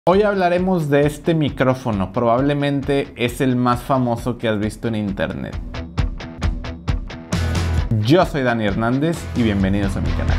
Hoy hablaremos de este micrófono, probablemente es el más famoso que has visto en internet. Yo soy Dani Hernández y bienvenidos a mi canal.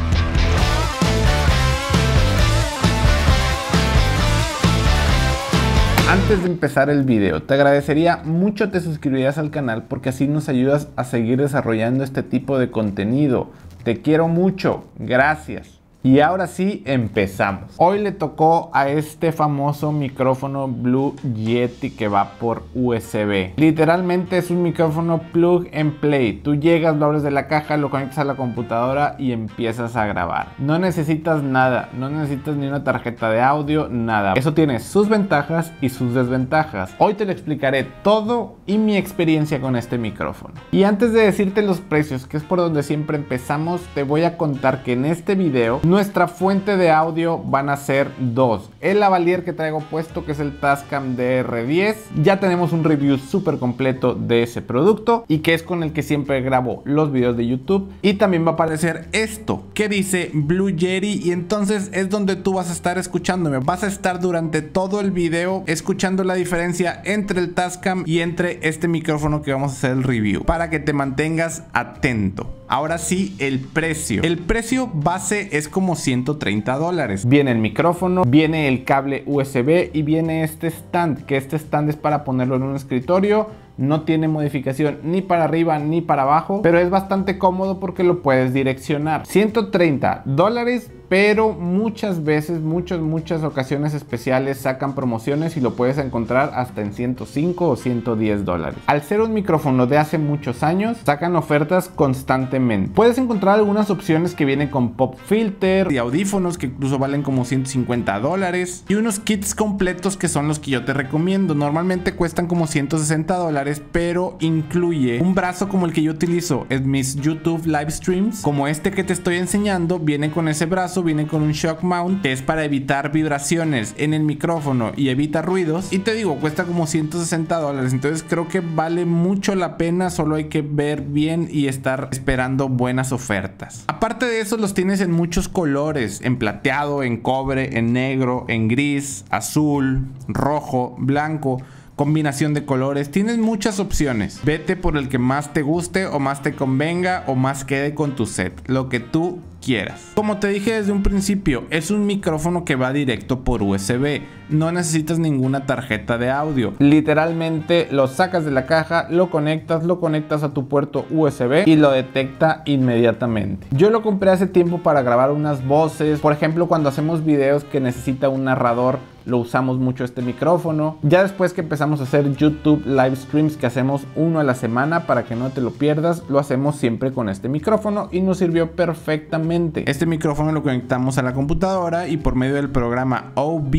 Antes de empezar el video, te agradecería mucho te suscribieras al canal porque así nos ayudas a seguir desarrollando este tipo de contenido. Te quiero mucho, gracias. Y ahora sí, empezamos. Hoy le tocó a este famoso micrófono Blue Yeti que va por USB. Literalmente es un micrófono plug and play. Tú llegas, lo abres de la caja, lo conectas a la computadora y empiezas a grabar. No necesitas nada, no necesitas ni una tarjeta de audio, nada. Eso tiene sus ventajas y sus desventajas. Hoy te lo explicaré todo y mi experiencia con este micrófono. Y antes de decirte los precios, que es por donde siempre empezamos, te voy a contar que en este video nuestra fuente de audio van a ser dos. El lavalier que traigo puesto, que es el Tascam DR10. Ya tenemos un review súper completo de ese producto y que es con el que siempre grabo los videos de YouTube. Y también va a aparecer esto que dice Blue Yeti, y entonces es donde tú vas a estar escuchándome. Vas a estar durante todo el video escuchando la diferencia entre el Tascam y entre este micrófono que vamos a hacer el review, para que te mantengas atento. Ahora sí, el precio. El precio base es como $130. Viene el micrófono, viene el cable USB y viene este stand, que este stand es para ponerlo en un escritorio. No tiene modificación ni para arriba ni para abajo, pero es bastante cómodo porque lo puedes direccionar. $130, pero muchas veces, muchas ocasiones especiales sacan promociones y lo puedes encontrar hasta en $105 o $110. Al ser un micrófono de hace muchos años, sacan ofertas constantemente. Puedes encontrar algunas opciones que vienen con pop filter y audífonos que incluso valen como $150, y unos kits completos que son los que yo te recomiendo. Normalmente cuestan como $160, pero incluye un brazo como el que yo utilizo en mis YouTube live streams, como este que te estoy enseñando. Viene con ese brazo, viene con un shock mount que es para evitar vibraciones en el micrófono y evita ruidos, y te digo, cuesta como $160. Entonces creo que vale mucho la pena, solo hay que ver bien y estar esperando buenas ofertas. Aparte de eso, los tienes en muchos colores: en plateado, en cobre, en negro, en gris, azul, rojo, blanco. Combinación de colores, tienes muchas opciones. Vete por el que más te guste o más te convenga o más quede con tu set, lo que tú quieras. Como te dije desde un principio, es un micrófono que va directo por USB. No necesitas ninguna tarjeta de audio. Literalmente lo sacas de la caja, lo conectas a tu puerto USB y lo detecta inmediatamente. Yo lo compré hace tiempo para grabar unas voces. Por ejemplo, cuando hacemos videos que necesita un narrador, lo usamos mucho este micrófono. Ya después que empezamos a hacer YouTube live streams, que hacemos uno a la semana, para que no te lo pierdas, lo hacemos siempre con este micrófono y nos sirvió perfectamente. Este micrófono lo conectamos a la computadora y por medio del programa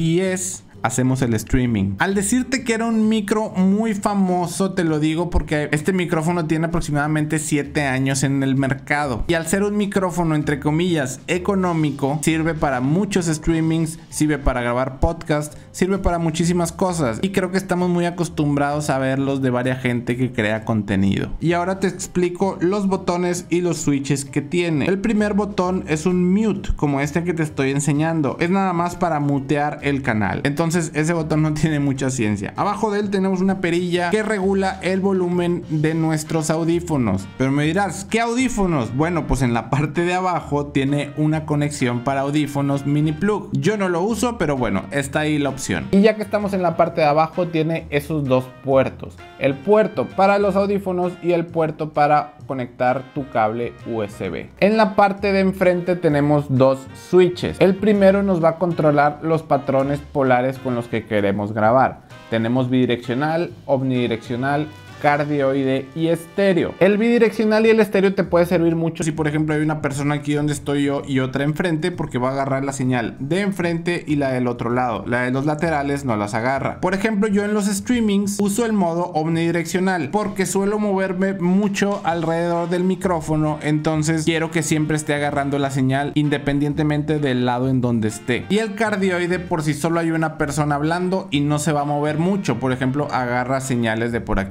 OBS hacemos el streaming. Al decirte que era un micro muy famoso, te lo digo porque este micrófono tiene aproximadamente 7 años en el mercado, y al ser un micrófono entre comillas económico, sirve para muchos streamings, sirve para grabar podcast, sirve para muchísimas cosas, y creo que estamos muy acostumbrados a verlos de varias gente que crea contenido. Y ahora te explico los botones y los switches que tiene. El primer botón es un mute, como este que te estoy enseñando. Es nada más para mutear el canal. Entonces ese botón no tiene mucha ciencia. Abajo de él tenemos una perilla que regula el volumen de nuestros audífonos. Pero me dirás, ¿qué audífonos? Bueno, pues en la parte de abajo tiene una conexión para audífonos mini plug. Yo no lo uso, pero bueno, está ahí la opción. Y ya que estamos en la parte de abajo, tiene esos dos puertos: el puerto para los audífonos y el puerto para conectar tu cable USB. En la parte de enfrente tenemos dos switches. El primero nos va a controlar los patrones polares con los que queremos grabar. Tenemos bidireccional, omnidireccional, cardioide y estéreo. El bidireccional y el estéreo te puede servir mucho si por ejemplo hay una persona aquí donde estoy yo y otra enfrente, porque va a agarrar la señal de enfrente y la del otro lado. La de los laterales no las agarra. Por ejemplo, yo en los streamings uso el modo omnidireccional porque suelo moverme mucho alrededor del micrófono, entonces quiero que siempre esté agarrando la señal independientemente del lado en donde esté. Y el cardioide, por si solo hay una persona hablando y no se va a mover mucho, por ejemplo, agarra señales de por aquí. Te estoy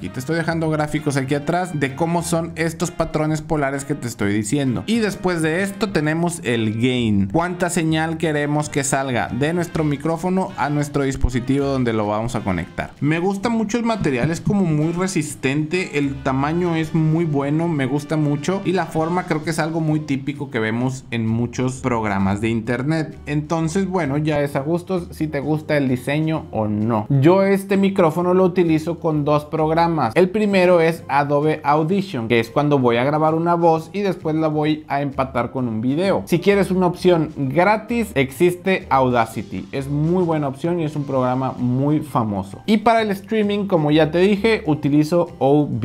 dejando gráficos aquí atrás de cómo son estos patrones polares que te estoy diciendo. Y después de esto tenemos el gain, cuánta señal queremos que salga de nuestro micrófono a nuestro dispositivo donde lo vamos a conectar. Me gusta mucho el material, es como muy resistente, el tamaño es muy bueno, me gusta mucho, y la forma creo que es algo muy típico que vemos en muchos programas de internet. Entonces bueno, ya es a gustos si te gusta el diseño o no. Yo este micrófono lo utilizo con dos programas. El primero es Adobe Audition, que es cuando voy a grabar una voz y después la voy a empatar con un video. Si quieres una opción gratis, existe Audacity, es muy buena opción y es un programa muy famoso. Y para el streaming, como ya te dije, utilizo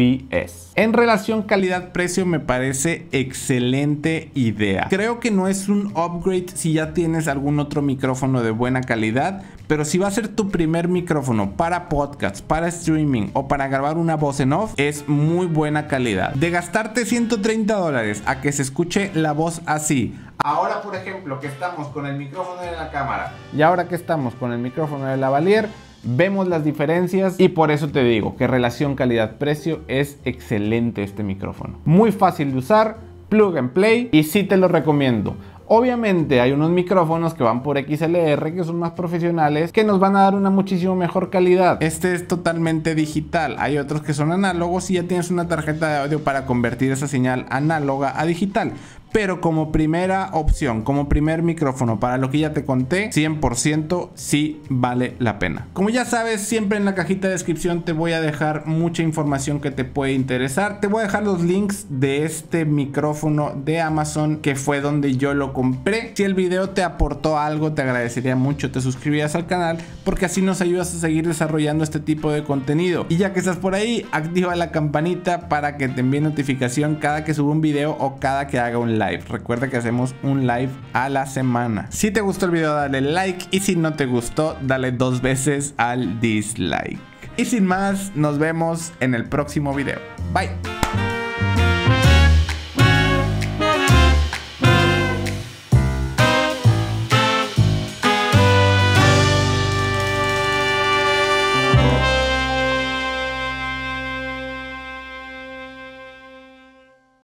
OBS. En relación calidad-precio me parece excelente idea. Creo que no es un upgrade si ya tienes algún otro micrófono de buena calidad, pero si va a ser tu primer micrófono para podcast, para streaming o para grabar una voz en off, es muy buena calidad. De gastarte $130 a que se escuche la voz así, ahora por ejemplo que estamos con el micrófono de la cámara y ahora que estamos con el micrófono de lavalier, vemos las diferencias y por eso te digo que relación calidad-precio es excelente este micrófono. Muy fácil de usar, plug and play, y sí te lo recomiendo. Obviamente hay unos micrófonos que van por XLR que son más profesionales, que nos van a dar una muchísimo mejor calidad. Este es totalmente digital, hay otros que son análogos y ya tienes una tarjeta de audio para convertir esa señal análoga a digital. Pero como primera opción, como primer micrófono para lo que ya te conté, 100% sí vale la pena. Como ya sabes, siempre en la cajita de descripción te voy a dejar mucha información que te puede interesar. Te voy a dejar los links de este micrófono de Amazon, que fue donde yo lo compré. Si el video te aportó algo, te agradecería mucho te suscribieras al canal, porque así nos ayudas a seguir desarrollando este tipo de contenido. Y ya que estás por ahí, activa la campanita para que te envíe notificación cada que suba un video o cada que haga un live. Recuerda que hacemos un live a la semana. Si te gustó el video, dale like, y si no te gustó, dale 2 veces al dislike. Y sin más, nos vemos en el próximo video. Bye.